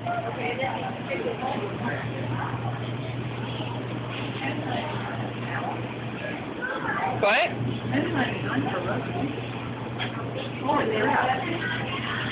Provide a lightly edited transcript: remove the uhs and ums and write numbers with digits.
What? Maybe like done for rugby. Oh, yeah.